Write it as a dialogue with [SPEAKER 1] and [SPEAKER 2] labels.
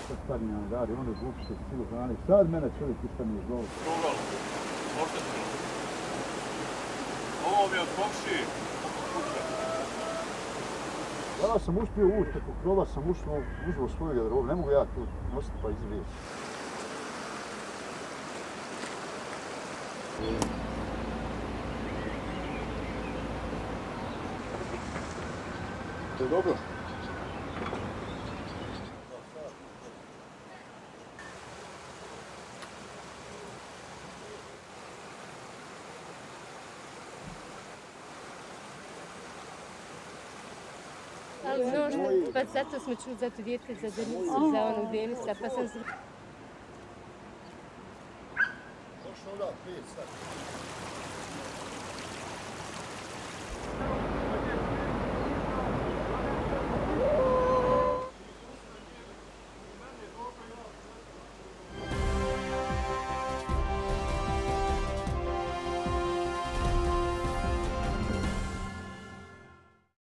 [SPEAKER 1] Sad starinjani radi, ono je glupište cijelu hrani. Sad mene čovjek istane iz lovu.
[SPEAKER 2] Prugalo, oštetilo. Ovo mi je od komši.
[SPEAKER 1] Ja sam uspio ući, preko krova sam uzeo svoju garderobu, ne mogu ja tu nositi pa izvijeti. To je dobro.
[SPEAKER 3] Pa zato smo čuli za to dijete, za Denisu, za onog Denisa, pa sam se...
[SPEAKER 1] Došao da, prije sad.